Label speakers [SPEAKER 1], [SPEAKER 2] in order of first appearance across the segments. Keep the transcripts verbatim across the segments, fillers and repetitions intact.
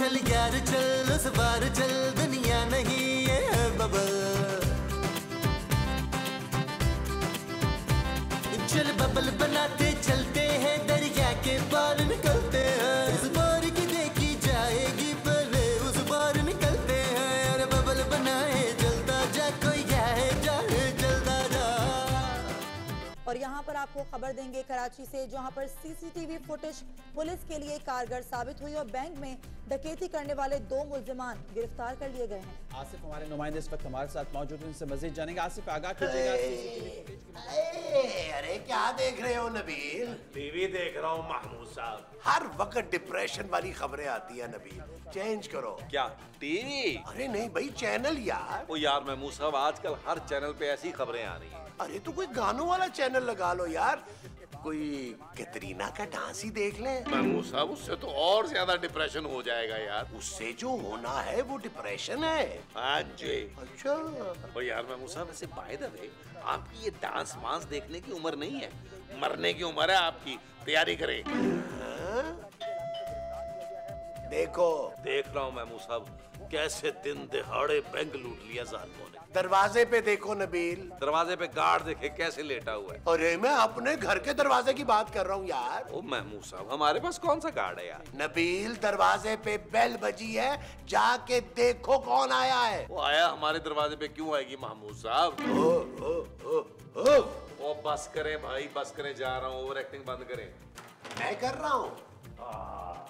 [SPEAKER 1] चल यार चल उस बार चल, दुनिया नहीं ये है बबल। चल बबल बनाते चलते हैं, दरिया के पार निकलते हैं। इस बार की देखी जाएगी पहले उस बार निकलते हैं। अरे बबल बनाए जलता जा, कोई जाए जाए जलता जा।
[SPEAKER 2] और यहाँ पर आपको खबर देंगे कराची से, जहाँ पर सीसीटीवी फुटेज पुलिस के लिए कारगर साबित हुई और बैंक में डकैती करने वाले दो मुल्जिमान गिरफ्तार कर लिए गए हैं।
[SPEAKER 3] आसिफ हमारे नुमाइंदे इस वक्त हमारे साथ मौजूद हैं, उनसे मजीद जानेंगे। आसिफ आगाह कीजिएगा सीसीटीवी फुटेज की।
[SPEAKER 4] अरे क्या देख रहे हो नबील?
[SPEAKER 5] टीवी देख रहा हूँ महमूद साहब।
[SPEAKER 4] हर वक्त डिप्रेशन वाली खबरें आती है नबील, चेंज करो।
[SPEAKER 5] क्या टीवी?
[SPEAKER 4] अरे नहीं भाई, चैनल यार।
[SPEAKER 5] ओ यार महमूद साहब, आजकल हर चैनल पे ऐसी खबरें आ रही हैं।
[SPEAKER 4] अरे तो कोई गानों वाला चैनल लगा लो यार, कोई कैटरीना का डांस ही देख ले।
[SPEAKER 5] महमूद साहब, उससे तो और ज्यादा डिप्रेशन हो जाएगा यार।
[SPEAKER 4] उससे जो होना है वो डिप्रेशन है।
[SPEAKER 5] हाँ जी।
[SPEAKER 4] अच्छा।
[SPEAKER 5] ओ यार महमूद साहब, ऐसे बाय द वे, आपकी ये डांस वांस देखने की उम्र नहीं है, मरने की उम्र है आपकी। तैयारी करें।
[SPEAKER 4] देखो
[SPEAKER 5] देख रहा हूँ महमूद साहब, कैसे दिन दिहाड़े बैंक लूट लिया जालिमों ने।
[SPEAKER 4] दरवाजे पे देखो नबील,
[SPEAKER 5] दरवाजे पे गार्ड देखे कैसे लेटा हुआ है।
[SPEAKER 4] अरे मैं अपने घर के दरवाजे की बात कर रहा हूँ यार।
[SPEAKER 5] ओ महमूद साहब, हमारे पास कौन सा गार्ड है यार।
[SPEAKER 4] नबील, दरवाजे पे बेल बजी है, जाके देखो कौन आया है।
[SPEAKER 5] वो आया हमारे दरवाजे पे क्यों आएगी महमूद साहब?
[SPEAKER 4] ओ, ओ, ओ, ओ।
[SPEAKER 5] ओ बस करें भाई, बस करें, जा रहा हूँ। ओवर एक्टिंग बंद करें।
[SPEAKER 4] मैं कर रहा हूँ।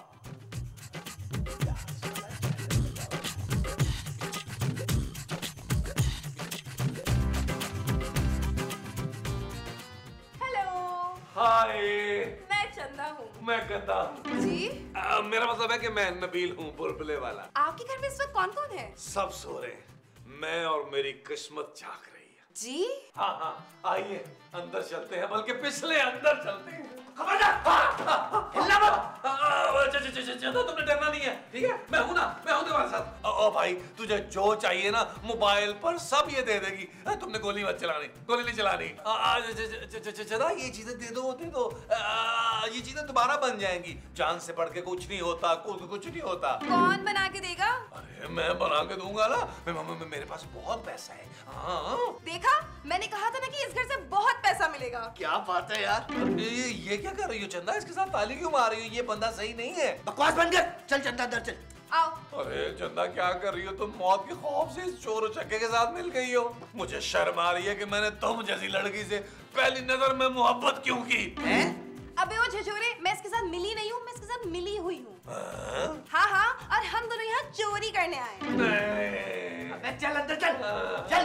[SPEAKER 5] हाय,
[SPEAKER 6] मैं चंदा हूँ।
[SPEAKER 5] मैं गद्दा हूँ
[SPEAKER 6] जी?
[SPEAKER 5] आ, मेरा मतलब है कि मैं नबील हूँ, बुलबुले वाला।
[SPEAKER 6] आपके घर में इस वक्त कौन कौन है?
[SPEAKER 5] सब सो रहे हैं, मैं और मेरी किस्मत जाग रही है।
[SPEAKER 6] जी?
[SPEAKER 5] हाँ हाँ, आइए अंदर चलते हैं, बल्कि पिछले अंदर चलते हैं। खबरदार, हिलना मत। ज्यादा तुमने डरना नहीं है, ठीक है? मैं हूं ना, मैं हूं तुम्हारे साथ। ओ भाई, तुझे जो चाहिए ना मोबाइल पर सब ये दे देगी। तुमने गोली मत चलानी, गोली नहीं चलानी। चला ये चीजें दे दो, दे दो। ये चीजें दोबारा बन जाएंगी। जान से बढ़ के कुछ नहीं होता, कुछ कुछ नहीं होता।
[SPEAKER 6] कौन बना के देगा?
[SPEAKER 5] अरे मैं बना के दूंगा ना, मैं, मेरे पास बहुत पैसा है। हाँ
[SPEAKER 6] देखा, मैंने कहा था ना कि इस घर से बहुत पैसा मिलेगा।
[SPEAKER 4] क्या बात है यार?
[SPEAKER 5] ये, ये क्या कर रही हो चंदा? इसके साथ ताली क्यों मार रही हो? ये बंदा सही नहीं है।
[SPEAKER 4] बकवास बंद कर, चल चंदा अंदर चल।
[SPEAKER 6] आओ।
[SPEAKER 5] अरे चंदा, क्या कर रही हो तुम? मौत के खौफ से इस चोर चक्के के साथ मिल गई हो। मुझे शर्म आ रही है कि मैंने तुम जैसी लड़की से पहली नजर में मोहब्बत क्यों की।
[SPEAKER 4] हैं?
[SPEAKER 6] अबे वो झिझोरे, मैं इसके साथ मिली नहीं हूँ, मैं इसके साथ मिली हुई हूँ। हाँ हाँ, और हम दोनों यहाँ चोरी करने आए।
[SPEAKER 4] अबे चल अंदर चल, चल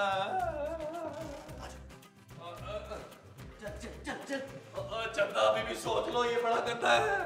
[SPEAKER 4] चल चल चल।
[SPEAKER 5] चंदा, अभी भी सोच लो, ये बड़ा गंदा है।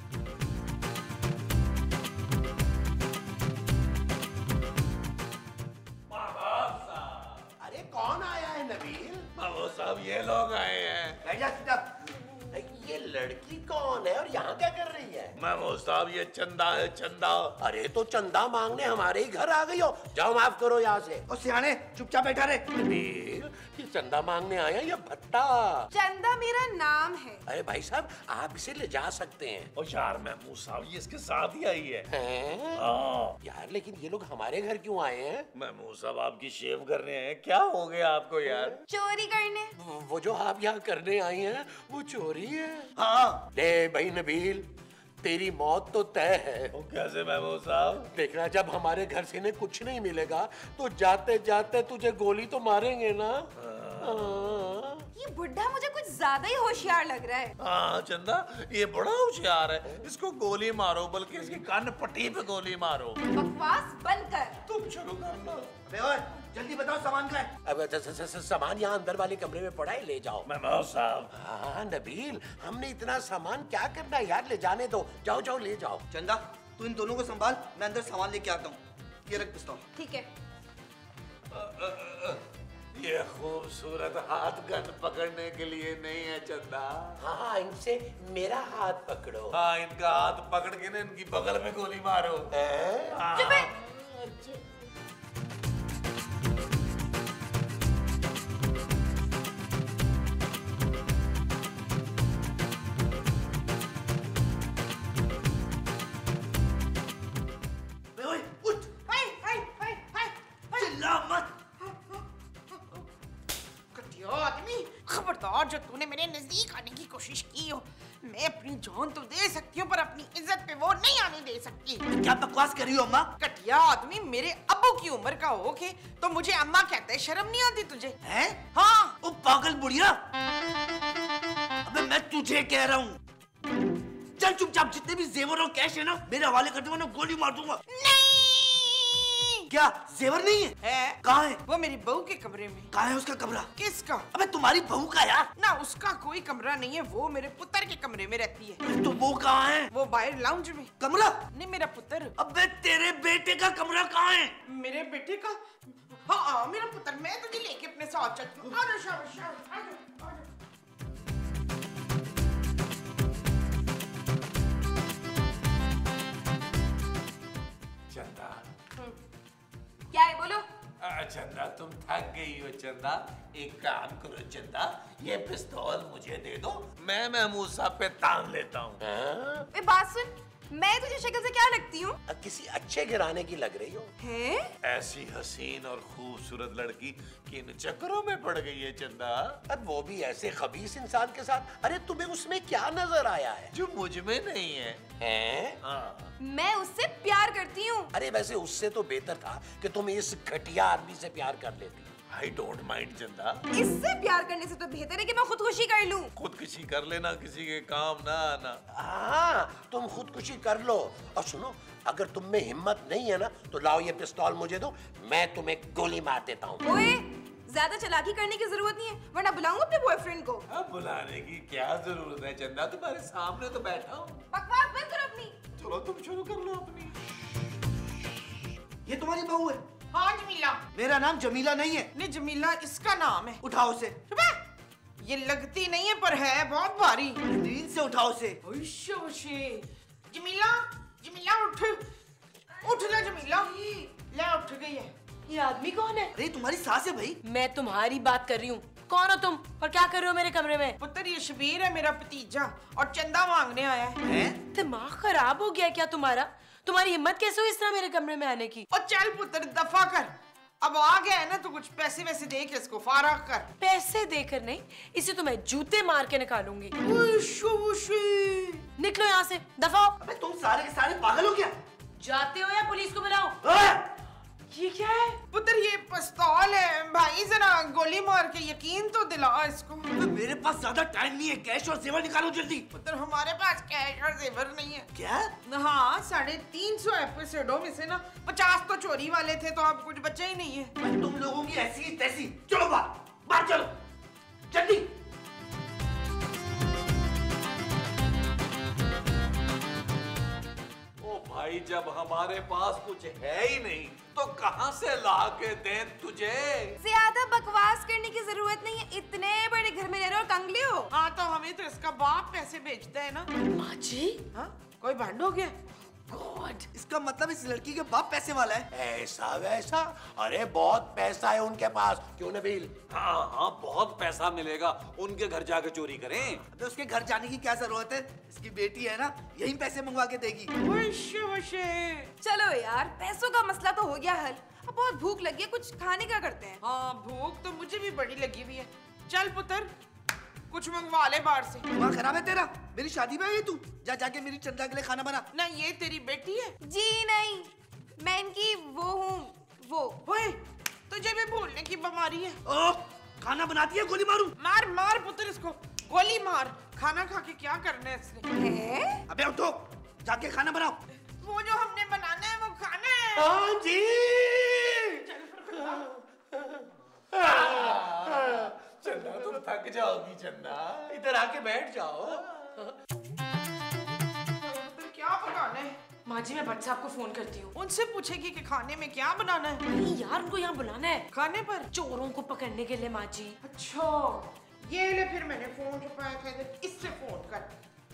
[SPEAKER 4] अरे कौन आया है नबील?
[SPEAKER 5] बाबू साहब, ये लोग आए हैं।
[SPEAKER 4] बैठ जा सीधा। ये लड़की कौन है और यहाँ क्या कर रही है?
[SPEAKER 5] महमूद साहब, ये चंदा है, चंदा।
[SPEAKER 4] अरे तो चंदा मांगने हमारे ही घर आ गई हो, जाओ माफ करो यहाँ से। और सियाने चुपचाप बैठा रहे। नबील, ये चंदा मांगने आया या भट्टा?
[SPEAKER 6] चंदा मेरा नाम है।
[SPEAKER 4] अरे भाई साहब, आप इसे ले जा सकते हैं।
[SPEAKER 5] ओ यार महमूद साहब, ये इसके साथ ही आई है।
[SPEAKER 4] हैं?
[SPEAKER 5] हाँ।
[SPEAKER 4] यार लेकिन ये लोग हमारे घर क्यों आए हैं?
[SPEAKER 5] महमूद साहब, आपकी शेव करने आए हैं। क्या हो गया आपको यार?
[SPEAKER 6] चोरी करने।
[SPEAKER 4] वो जो आप यहाँ करने आई हैं वो चोरी है।
[SPEAKER 5] हाँ।
[SPEAKER 4] ले भाई नबील, तेरी मौत तो तय है।
[SPEAKER 5] ओ कैसे महमूद साहब?
[SPEAKER 4] देखना, जब हमारे घर से इन्हें कुछ नहीं मिलेगा तो जाते जाते तुझे गोली तो मारेंगे ना। हाँ।
[SPEAKER 6] ये बुढ़ा मुझे कुछ ज्यादा ही होशियार लग रहा है।
[SPEAKER 5] हाँ चंदा, ये बड़ा होशियार है। इसको गोली मारो, बल्कि इसकी कान पट्टी पे गोली मारो।
[SPEAKER 6] बकवास बंद कर।
[SPEAKER 5] तुम शुरू कर लो।
[SPEAKER 4] जल्दी बताओ सामान क्या है? अब स, स, स, सामान यहाँ अंदर वाले कमरे में पड़ा है, ले जाओ।
[SPEAKER 5] महमूद साहब।
[SPEAKER 4] हाँ नबील, हमने इतना सामान क्या करना है यार, ले जाने दो। जाओ जाओ ले जाओ।
[SPEAKER 7] चंदा, तू इन दोनों को संभाल, मैं अंदर सामान लेके आता हूँ। ये रख पिस्तौल।
[SPEAKER 6] ठीक है।
[SPEAKER 5] ये खूबसूरत हाथ गन पकड़ने के लिए नहीं है चंदा।
[SPEAKER 4] हाँ, इनसे मेरा हाथ पकड़ो।
[SPEAKER 5] हाँ, इनका हाथ पकड़ के ना इनकी बगल में गोली मारो।
[SPEAKER 6] चुप है।
[SPEAKER 8] यार जो तूने मेरे नजदीक आने की कोशिश की हो, मैं अपनी जान तो दे सकती हूँ पर अपनी इज्जत पे वो नहीं आने दे सकती।
[SPEAKER 7] क्या बकवास कर रही हो अम्मा?
[SPEAKER 8] कटिया आदमी मेरे अब्बू की उम्र का हो के तो मुझे अम्मा कहते, शर्म नहीं आती तुझे?
[SPEAKER 7] हैं?
[SPEAKER 8] हाँ।
[SPEAKER 7] ओ पागल बुढ़िया, अबे मैं तुझे कह रहा हूँ, चल चुपचाप जितने भी जेवर और कैश है ना मेरे हवाले कर दूंगा ना, गोली मार दूंगा।
[SPEAKER 8] नहीं।
[SPEAKER 7] क्या जेवर नहीं है?
[SPEAKER 8] है।
[SPEAKER 7] कहाँ है?
[SPEAKER 8] वो मेरी बहू के कमरे में।
[SPEAKER 7] कहाँ है उसका कमरा?
[SPEAKER 8] किसका?
[SPEAKER 7] अबे तुम्हारी बहू का यार।
[SPEAKER 8] ना उसका कोई कमरा नहीं है, वो मेरे पुत्र के कमरे में रहती है।
[SPEAKER 7] तो वो कहाँ है?
[SPEAKER 8] वो बाहर लाउंज में।
[SPEAKER 7] कमरा?
[SPEAKER 8] नहीं मेरा पुत्र।
[SPEAKER 7] अबे तेरे बेटे का कमरा कहाँ है?
[SPEAKER 8] मेरे बेटे का? हाँ हाँ मेरा पुत्र, मैं तुझे लेके अपने साथ चलती हूँ। आ जाओ शाबाश शाबाश, आ जाओ, आ जाओ।
[SPEAKER 5] चंदा।
[SPEAKER 6] क्या है बोलो?
[SPEAKER 5] चंदा तुम थक गई हो चंदा, एक काम करो चंदा, ये पिस्तौल मुझे दे दो, मैं महमूद साहब पे तान लेता हूँ।
[SPEAKER 6] ए, बात सुन, मैं तुझे शक्ल से क्या लगती हूँ?
[SPEAKER 4] किसी अच्छे घराने की लग रही हो।
[SPEAKER 6] है?
[SPEAKER 5] ऐसी हसीन और खूबसूरत लड़की किन चक्करों में पड़ गई है चंदा?
[SPEAKER 4] अब वो भी ऐसे खबीस इंसान के साथ। अरे तुम्हें उसमें क्या नजर आया है
[SPEAKER 5] जो मुझ में नहीं है?
[SPEAKER 4] हैं?
[SPEAKER 5] हाँ।
[SPEAKER 6] मैं उससे प्यार करती हूँ।
[SPEAKER 4] अरे वैसे उससे तो बेहतर था कि तुम इस घटिया आदमी से प्यार कर लेती।
[SPEAKER 5] I don't mind चंदा।
[SPEAKER 6] इससे प्यार करने से तो बेहतर है कि मैं खुदकुशी कर लूं।
[SPEAKER 5] खुदकुशी कर लेना, किसी के काम ना आना।
[SPEAKER 4] हाँ तुम खुदकुशी कर लो। और सुनो, अगर तुम में हिम्मत नहीं है ना तो लाओ ये पिस्तौल मुझे दो, मैं तुम्हें गोली मार देता हूँ।
[SPEAKER 6] ओए, ज्यादा चालाकी करने की जरूरत नहीं है, वरना बुलाऊं अपने बॉयफ्रेंड को।
[SPEAKER 5] अब बुलाने की क्या जरूरत है चंदा, तुम्हारे सामने तो बैठा हूँ।
[SPEAKER 6] बकवास बंद करो अपनी।
[SPEAKER 5] चलो तुम शुरू कर लो अपनी।
[SPEAKER 7] ये तुम्हारी बहू है?
[SPEAKER 8] हाँ जमीला।
[SPEAKER 7] मेरा नाम जमीला नहीं है।
[SPEAKER 8] नहीं जमीला इसका नाम है।
[SPEAKER 7] उठाओ उसे।
[SPEAKER 8] ये लगती नहीं है पर है बहुत भारी।
[SPEAKER 7] नींद से उठाओ उसे।
[SPEAKER 8] जमीला, जमीला उठ, उठ जा जमीला। ले उठ गई है।
[SPEAKER 9] ये आदमी कौन है?
[SPEAKER 7] अरे तुम्हारी सास है भाई।
[SPEAKER 9] मैं तुम्हारी बात कर रही हूँ, कौन हो तुम और क्या कर रहे हो मेरे कमरे में?
[SPEAKER 8] पुत्र ये शबीर है मेरा भतीजा और चंदा मांगने आया है।
[SPEAKER 7] हैं?
[SPEAKER 9] दिमाग खराब हो गया क्या तुम्हारा? तुम्हारी हिम्मत कैसे हुई इस तरह मेरे कमरे में आने की?
[SPEAKER 8] और चल पुत्र दफा कर, अब आ गया है ना तो कुछ पैसे वैसे दे के इसको फारग कर।
[SPEAKER 9] पैसे देकर नहीं, इसे तो मैं जूते मार के निकालूंगी। निकलो यहाँ से, दफा हो।
[SPEAKER 7] अबे तुम सारे के सारे पागल हो क्या?
[SPEAKER 9] जाते हो या पुलिस को बुलाओ? ये क्या है?
[SPEAKER 8] पुत्र ये पिस्तौल है भाई, जरा गोली मार के यकीन तो दिला इसको।
[SPEAKER 7] मेरे पास ज्यादा टाइम नहीं है, कैश और जेवर निकालो जल्दी।
[SPEAKER 8] पुत्र हमारे पास कैश और जेवर नहीं है।
[SPEAKER 7] क्या?
[SPEAKER 8] हाँ साढ़े तीन सौ एपिसोडों में से ना पचास तो चोरी वाले थे, तो अब कुछ बचा ही नहीं है।
[SPEAKER 7] तुम लोगों की ऐसी ही तैसी। चलो बाहर, बाहर चलो जल्दी।
[SPEAKER 5] भाई जब हमारे पास कुछ है ही नहीं तो कहां से ला के दें तुझे?
[SPEAKER 6] ज्यादा बकवास करने की जरूरत नहीं है, इतने बड़े घर में रह रहे हो, कंगले हो।
[SPEAKER 8] हाँ तो हमें तो इसका बाप पैसे भेजता है ना।
[SPEAKER 9] माँ जी,
[SPEAKER 8] हाँ कोई भंड हो गया?
[SPEAKER 7] गॉड, इसका मतलब इस लड़की के बाप पैसे वाला है।
[SPEAKER 4] ऐसा वैसा? अरे बहुत पैसा है उनके पास, क्यों नबील?
[SPEAKER 5] हाँ हाँ बहुत पैसा मिलेगा, उनके घर जाके चोरी करें।
[SPEAKER 7] अबे उसके घर जाने की क्या जरूरत है, इसकी बेटी है ना, यही पैसे मंगवा के देगी।
[SPEAKER 6] चलो यार, पैसों का मसला तो हो गया हल, अब बहुत भूख लगी है, कुछ खाने का करते हैं।
[SPEAKER 8] हाँ भूख तो मुझे भी बड़ी लगी हुई है। चल पुत्र कुछ मंगवा ले बाहर से।
[SPEAKER 7] दिमाग खराब है तेरा? मेरी शादी में आई तू, जा जाके मेरी चंदा के लिए खाना बना।
[SPEAKER 8] ना ये तेरी बेटी है?
[SPEAKER 6] जी नहीं, मैं इनकी वो हूँ, वो।
[SPEAKER 8] ओए, तुझे भी भूलने की बीमारी है।
[SPEAKER 7] ओ, खाना बनाती है, गोली मारूं?
[SPEAKER 8] मार मार पुत्र इसको, गोली मार। खाना खा के क्या करना है इसने?
[SPEAKER 6] है?
[SPEAKER 7] अबे उठो, जाके खाना बनाओ।
[SPEAKER 8] वो जो हमने बनाना है वो खाना है।
[SPEAKER 4] हाँ जी।
[SPEAKER 5] चंदा तुम थक जाओगी चंदा, इधर आके बैठ जाओ।
[SPEAKER 8] क्या बनाना है?
[SPEAKER 9] माँ जी मैं भट्ट साहब को फोन करती हूँ।
[SPEAKER 8] उनसे पूछेगी कि खाने में क्या बनाना है।
[SPEAKER 9] नहीं यार, उनको यहाँ बुलाना है
[SPEAKER 8] खाने पर,
[SPEAKER 9] चोरों को पकड़ने के लिए। माँ जी
[SPEAKER 8] अच्छा ये ले, फिर मैंने फोन उठाया था, इससे फोन कर।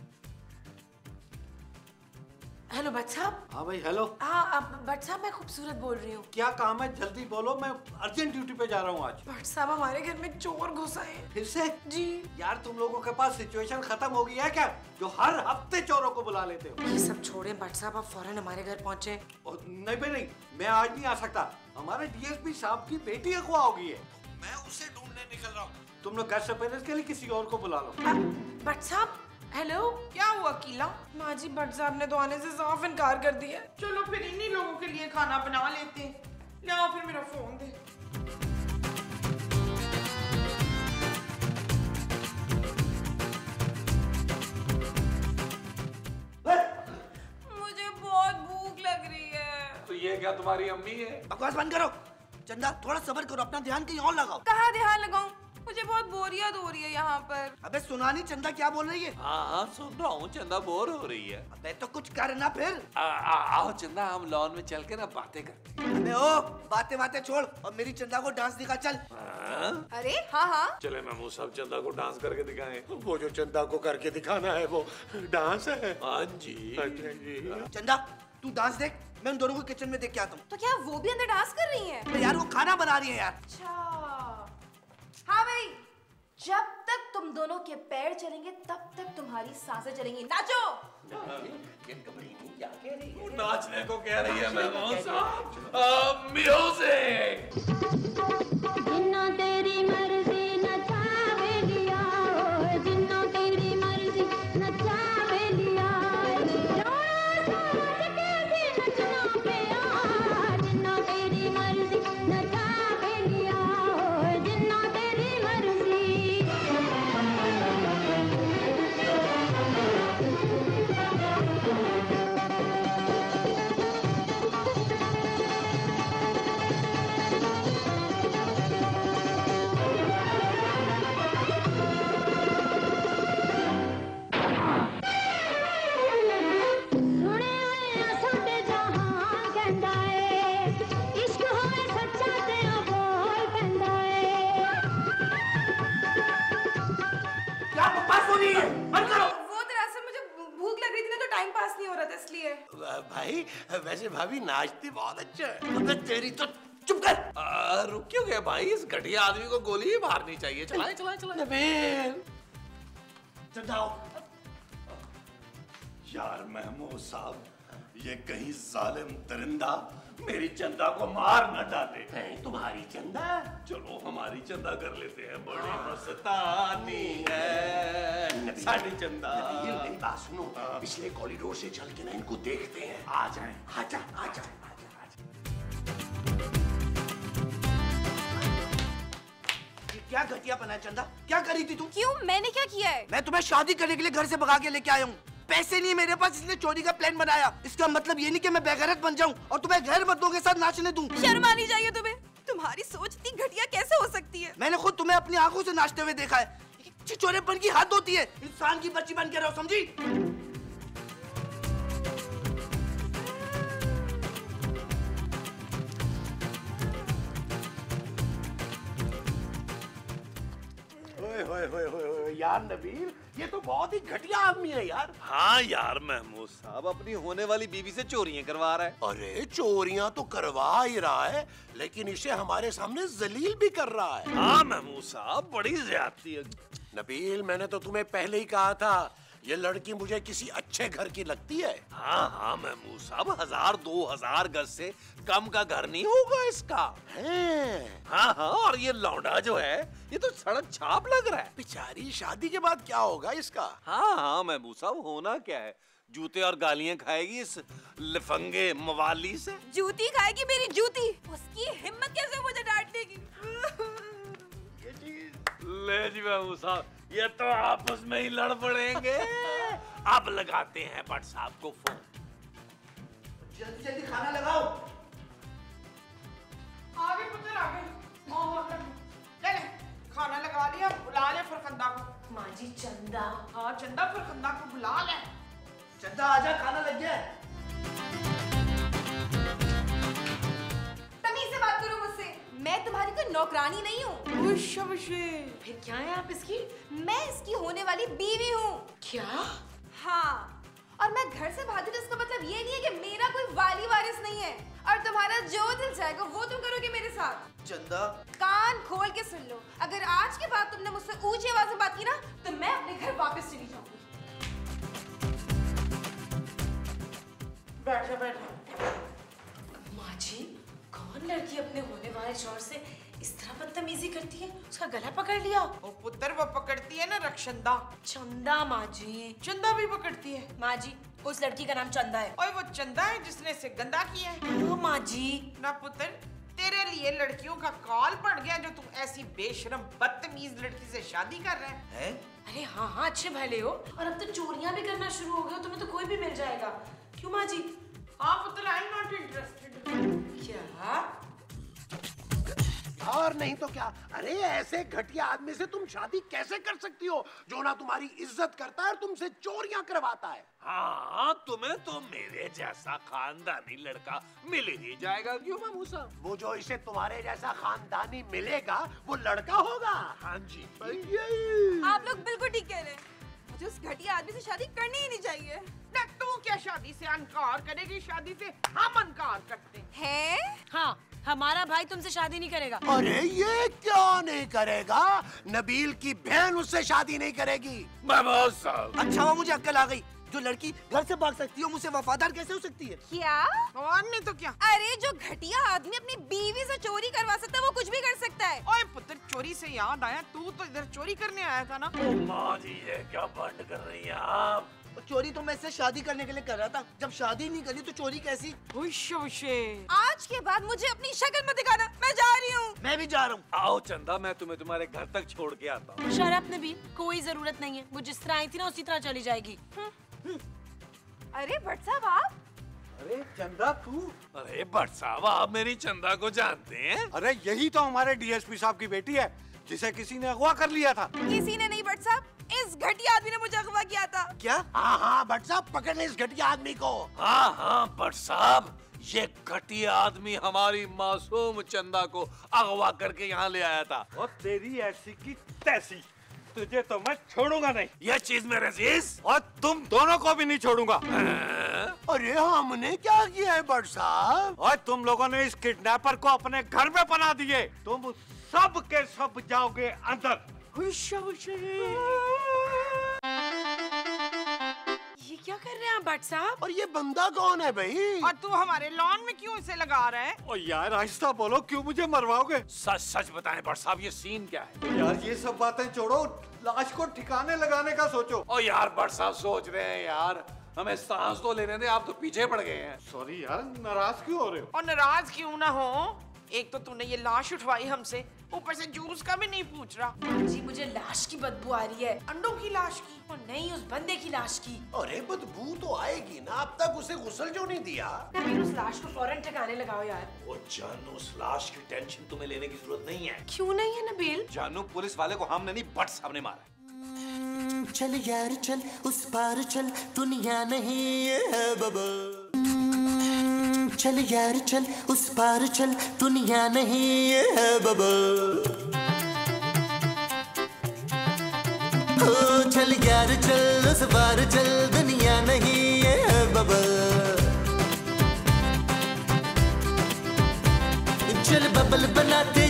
[SPEAKER 9] हेलो भट्ट साहब।
[SPEAKER 10] हाँ भाई हेलो।
[SPEAKER 9] हाँ अब भट्ट साहब मैं खूबसूरत बोल रही हूँ।
[SPEAKER 10] क्या काम है, जल्दी बोलो, मैं अर्जेंट ड्यूटी पे जा रहा हूँ आज।
[SPEAKER 9] भट्ट साहब हमारे घर में चोर घुसा है।
[SPEAKER 10] फिर से?
[SPEAKER 9] जी।
[SPEAKER 10] यार तुम लोगों के पास सिचुएशन खत्म हो गई है क्या, जो हर हफ्ते चोरों को बुला लेते हो?
[SPEAKER 9] ये सब छोड़े भट्ट साहब, आप फौरन हमारे घर पहुँचे।
[SPEAKER 10] नहीं भाई नहीं, मैं आज नहीं आ सकता, हमारे डीएसपी साहब की बेटी अगवा हो गई है, मैं उसे ढूंढने नहीं निकल रहा हूँ। तुम लोग गेस्ट अपीयरेंस के लिए किसी और को बुला लो।
[SPEAKER 9] भट्ट साहब, हेलो।
[SPEAKER 8] क्या हुआ कीला?
[SPEAKER 9] माँ जी, भट्ट साहब ने तो आने से साफ इनकार कर दिया।
[SPEAKER 8] चलो फिर इन्हीं लोगों के लिए खाना बना लेते हैं। ले फिर मेरा फोन दे।
[SPEAKER 6] मुझे बहुत भूख लग रही है।
[SPEAKER 5] तो ये क्या तुम्हारी अम्मी है?
[SPEAKER 7] बकवास बंद करो। चंदा थोड़ा सब्र करो, अपना ध्यान कहीं और लगाओ।
[SPEAKER 6] कहाँ ध्यान लगाऊं? मुझे बहुत बोरियत हो रही है यहाँ पर।
[SPEAKER 7] अबे सुना नहीं चंदा क्या बोल रही है?
[SPEAKER 5] हाँ हाँ सुन रहा हूँ, चंदा बोर हो रही है।
[SPEAKER 7] अबे तो कुछ करना फिर।
[SPEAKER 5] आ, आ, आओ चंदा, हम लॉन में चल के ना बातें करते हैं।
[SPEAKER 7] अबे ओ बातें बातें छोड़ और मेरी चंदा को डांस दिखा चल।
[SPEAKER 5] हाँ?
[SPEAKER 6] अरे हाँ हाँ
[SPEAKER 4] चले महमूद साहब चंदा को डांस करके दिखाएं। वो जो चंदा को करके दिखाना है वो डांस है।
[SPEAKER 5] हाँ जी।
[SPEAKER 4] अच्छा जी।
[SPEAKER 7] चंदा तू डांस देख, मैं उन दोनों को किचन में देख के आता हूँ।
[SPEAKER 6] तो क्या वो भी अंदर डांस कर रही हैं?
[SPEAKER 7] यार वो खाना बना रही है यार।
[SPEAKER 6] अच्छा हाँ भाई, जब तक तुम दोनों के पैर चलेंगे तब तक तुम्हारी सांसें चलेंगी। नाचो।
[SPEAKER 5] क्या कह रही है? नाचने को कह रही है महमूद साहब। म्यूजिक।
[SPEAKER 11] जिन्ना तेरी मर्जी नचावे लिया, जिन्ना तेरी मर्जी नचावे लिया, नचना पिया, जिन्ना तेरी मर्जी नचावे लिया, जिन्ना तेरी मर्जी।
[SPEAKER 4] भाई वैसे भाभी नाचती बहुत अच्छा है।
[SPEAKER 7] अबे तेरी तो चुप कर।
[SPEAKER 5] आ, रुक क्यों गए भाई? इस घटिया आदमी को गोली ही मारनी चाहिए। चलाए चलाए चलाए।
[SPEAKER 4] नबील
[SPEAKER 7] चंदाओ।
[SPEAKER 4] यार महमूद साहब, ये कहीं जालिम दरिंदा मेरी चंदा को मार न डाले। है तुम्हारी चंदा? चलो हमारी चंदा कर लेते हैं। बड़ी मस्तानी है साड़ी चंदा। मेरी बात सुनो, पिछले कॉरिडोर से चल के ना इनको देखते हैं। आ जाए। आजा आजा
[SPEAKER 7] क्या घटिया बना है चंदा? क्या करी थी तू?
[SPEAKER 6] क्यों? मैंने क्या किया है?
[SPEAKER 7] मैं तुम्हें शादी करने के लिए घर से भगा के लेके आया हूँ। पैसे नहीं मेरे पास, इसलिए चोरी का प्लान बनाया। इसका मतलब ये नहीं कि मैं बेगैरत बन जाऊँ और तुम्हें गैर मर्दों के साथ नाचने दूँ।
[SPEAKER 6] शर्म आनी चाहिए तुम्हें। तुम्हारी सोच इतनी घटिया कैसे हो सकती है?
[SPEAKER 7] मैंने खुद तुम्हें अपनी आंखों से नाचते हुए देखा है। छिछोरेपन की हद होती है। इंसान की बच्ची बन के रहो, समझी?
[SPEAKER 4] ओए होए होए होए यार नबील, ये तो बहुत ही घटिया आदमी है यार।
[SPEAKER 5] हाँ यार महमूद साहब अपनी होने वाली बीवी से चोरियां करवा रहा है।
[SPEAKER 4] अरे चोरियां तो करवा ही रहा है, लेकिन इसे हमारे सामने जलील भी कर रहा है।
[SPEAKER 5] हाँ महमूद साहब बड़ी ज्यादती है।
[SPEAKER 4] नबील मैंने तो तुम्हें पहले ही कहा था, ये लड़की मुझे किसी अच्छे घर की लगती है।
[SPEAKER 5] हाँ हाँ महमूद साहब, हजार दो हजार गज से कम का घर नहीं होगा इसका।
[SPEAKER 4] है?
[SPEAKER 5] हाँ हाँ, और ये लौंडा जो है ये तो सड़क छाप लग रहा है।
[SPEAKER 4] बेचारी शादी के बाद क्या होगा इसका?
[SPEAKER 5] हाँ हाँ महमूद साहब, होना क्या है, जूते और गालियां खाएगी इस लफंगे मवाली से।
[SPEAKER 6] जूती खाएगी मेरी जूती। उसकी हिम्मत कैसे मुझे डांटने की?
[SPEAKER 5] ले जी महमूद साहब, ये तो आपस में ही लड़ पड़ेंगे। अब लगाते हैं भट्ट साहब को फोन।
[SPEAKER 7] जल्दी जल्दी खाना लगाओ।
[SPEAKER 8] आगे पुत्र आगे। ले ले खाना लगा लिया, बुला ले फरखंदा को।
[SPEAKER 9] माँ जी चंदा।
[SPEAKER 8] हाँ चंदा फरखंदा को बुला ले।
[SPEAKER 7] चंदा आजा, खाना लग गया है।
[SPEAKER 6] तमीज से बात करो मुझसे, मैं तुम्हारी कोई नौकरानी नहीं हूँ।
[SPEAKER 9] फिर क्या है आप इसकी?
[SPEAKER 6] मैं इसकी होने वाली बीवी हूँ।
[SPEAKER 9] क्या?
[SPEAKER 6] हाँ, और मैं घर से भागी तो इसका मतलब ये नहीं है कि मेरा कोई वाली वारिस नहीं है और तुम्हारा जो दिल चाहेगा वो तुम करोगे मेरे साथ।
[SPEAKER 7] चंदा
[SPEAKER 6] कान खोल के सुन लो, अगर आज के बाद तुमने मुझसे ऊंची आवाज में बात की ना तो मैं अपने घर वापस चली जाऊंगी।
[SPEAKER 8] बैठो बैठो।
[SPEAKER 9] माँ जी, कौन लड़की अपने होने वाले शौहर से इस तरह बदतमीजी करती है, उसका गला पकड़ लिया।
[SPEAKER 8] ओ पुत्र, वो पकड़ती है ना रक्षंदा।
[SPEAKER 9] चंदा माँ जी।
[SPEAKER 8] चंदा भी पकड़ती है।
[SPEAKER 9] माँ जी, उस लड़की का नाम चंदा है।
[SPEAKER 8] और वो चंदा है जिसने इसे गंदा किया है।
[SPEAKER 9] हाँ माँ जी।
[SPEAKER 8] ना पुत्र, तेरे लिए लड़कियों का कॉल पड़ गया जो तू ऐसी बेशरम बदतमीज लड़की से शादी कर रहा है, है?
[SPEAKER 9] अरे हाँ हाँ, अच्छे भले हो, और अब तो चोरियां भी करना शुरू हो गए हो, तुम्हें तो कोई भी मिल जाएगा। क्यों माँ जी?
[SPEAKER 8] हाँ पुत्र, आई एम नॉट इंटरेस्टेड।
[SPEAKER 9] क्या?
[SPEAKER 4] और नहीं तो क्या। अरे ऐसे घटिया आदमी से तुम शादी कैसे कर सकती हो जो ना तुम्हारी इज्जत करता है और तुमसे चोरियां करवाता है।
[SPEAKER 5] हाँ, तुम्हें तो मेरे जैसा खानदानी लड़का मिल ही जाएगा। क्यों मामू साहब?
[SPEAKER 4] वो जो इसे तुम्हारे जैसा खानदानी मिलेगा वो लड़का होगा।
[SPEAKER 5] हाँ जी।
[SPEAKER 6] आप लोग बिल्कुल ठीक कह रहे हैं, मुझे उस घटिया आदमी से शादी करनी ही नहीं चाहिए।
[SPEAKER 8] ना तू क्या शादी से इनकार करेगी? शादी से हम इनकार करते
[SPEAKER 6] हैं।
[SPEAKER 9] हाँ, हमारा भाई तुमसे शादी नहीं करेगा।
[SPEAKER 4] अरे ये क्यों नहीं करेगा? नबील की बहन उससे शादी नहीं करेगी।
[SPEAKER 5] मामू साहब।
[SPEAKER 7] अच्छा हुआ मुझे अक्ल आ गई। जो लड़की घर से भाग सकती है मुझसे वफादार कैसे हो सकती है?
[SPEAKER 6] क्या?
[SPEAKER 8] और नहीं तो क्या।
[SPEAKER 6] अरे जो घटिया आदमी अपनी बीवी से चोरी करवा सकता है वो कुछ भी कर सकता है।
[SPEAKER 8] ओए पुत्र, चोरी से याद आया, तू तो इधर चोरी करने आया था ना।
[SPEAKER 5] ओ माँ जी, ये क्या बंद कर रही हैं आप?
[SPEAKER 7] चोरी तो मैं इससे शादी करने के लिए कर रहा था। जब शादी नहीं करी तो चोरी कैसी?
[SPEAKER 6] आज के बाद मुझे अपनी शक्ल मत दिखाना, मैं जा रही हूँ।
[SPEAKER 7] मैं भी जा रहा हूँ।
[SPEAKER 5] आओ चंदा, मैं तुम्हें तुम्हारे घर तक छोड़ के आता हूँ।
[SPEAKER 9] शराब नबील, कोई जरूरत नहीं है, वो जिस तरह आई थी ना उसी तरह चली जाएगी।
[SPEAKER 6] अरे भट्ट साहब आप?
[SPEAKER 10] अरे चंदा तू?
[SPEAKER 5] अरे भट्ट साहब, आप मेरी चंदा को जानते हैं?
[SPEAKER 10] अरे यही तो हमारे डीएसपी साहब की बेटी है जिसे किसी ने अगवा कर लिया था।
[SPEAKER 6] किसी ने नहीं भट्ट साहब, इस घटिया आदमी ने मुझे अगवा किया था।
[SPEAKER 7] क्या?
[SPEAKER 4] हाँ हाँ भट्ट साहब, पकड़ ले इस घटिया आदमी को।
[SPEAKER 5] हाँ हाँ भट्ट साहब, ये घटिया आदमी हमारी मासूम चंदा को अगवा करके यहाँ ले आया था।
[SPEAKER 10] और तेरी ऐसी की तैसी, तुझे तो मैं छोड़ूंगा नहीं।
[SPEAKER 5] यह चीज मेरे अजीज,
[SPEAKER 10] और तुम दोनों को भी नहीं छोड़ूंगा।
[SPEAKER 4] अरे हमने क्या किया है भट्ट साहब?
[SPEAKER 10] और तुम लोगों ने इस किडनैपर को अपने घर में बना दिए। तुम सब के सब जाओगे अंदर।
[SPEAKER 9] ये क्या कर रहे हैं आप भट्ट साहब?
[SPEAKER 4] और ये बंदा कौन है भाई?
[SPEAKER 8] और तू हमारे लॉन में क्यों इसे लगा रहा है?
[SPEAKER 10] ओ यार आहिस्ता बोलो, क्यों मुझे मरवाओगे?
[SPEAKER 5] सच सच बताएं भट्ट साहब, ये सीन क्या है?
[SPEAKER 10] यार ये सब बातें छोड़ो, लाश को ठिकाने लगाने का सोचो।
[SPEAKER 5] ओ यार भट्ट साहब, सोच रहे हैं यार, हमें सांस तो लेने दे, आप तो पीछे पड़ गए हैं।
[SPEAKER 10] सॉरी यार, नाराज क्यों हो रहे हो?
[SPEAKER 8] और नाराज क्यों ना हो, एक तो तूने ये लाश उठवाई हमसे, ऊपर से जूस का भी नहीं पूछ रहा।
[SPEAKER 9] जी मुझे लाश की बदबू आ रही है।
[SPEAKER 8] अंडों की लाश की?
[SPEAKER 9] और नहीं, उस बंदे की लाश की।
[SPEAKER 4] अरे बदबू तो आएगी ना, अब तक उसे गुस्ल क्यों नहीं दिया?
[SPEAKER 9] नबील, उस लाश को फौरन ठिकाने लगाओ यार।
[SPEAKER 5] ओ जानू, उस लाश की टेंशन तुम्हें लेने की जरूरत नहीं है।
[SPEAKER 9] क्यों नहीं है नबील?
[SPEAKER 5] जानू, पुलिस वाले को हमने नहीं, भट्ट साहब ने मारा।
[SPEAKER 1] चल यार चल, उस पार चल, दुनिया नहीं है बबल। चल यार चल, उस पार चल, दुनिया नहीं है बबल। ओ चल यार चल, उस पार चल, दुनिया नहीं है बबल। चल बबल बनाते